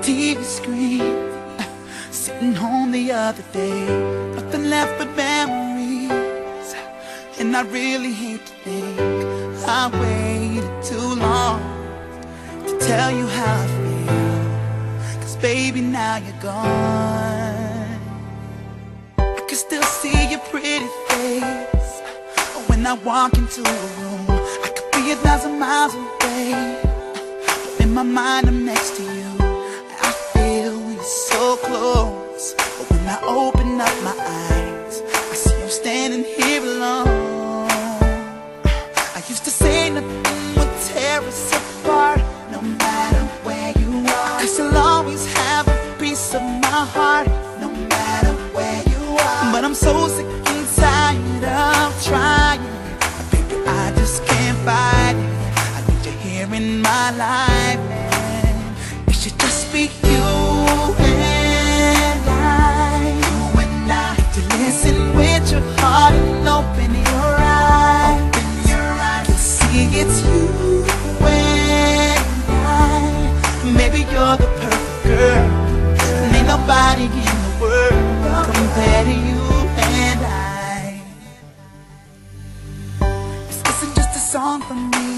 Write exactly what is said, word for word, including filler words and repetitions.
T V screen, sitting home the other day, nothing left but memories. And I really hate to think I waited too long to tell you how I feel, 'cause baby now you're gone. I can still see your pretty face when I walk into a room. I could be a thousand miles away, but in my mind I'm next to you. I feel we're so close, but when I open up my eyes, I see you standing here alone. I used to say nothing would tear us apart, no matter where you are, 'cause you'll always have a piece of my heart, no matter where you are. But I'm so sick and tired of trying, baby, I just can't fight it. I need you here in my life, and it should just be you and I, you and I. To listen with your heart and open your eyes, open your eyes. You'll see it's you and I. Maybe you're the perfect girl, and ain't nobody in the world compared to you and I. This isn't just a song for me,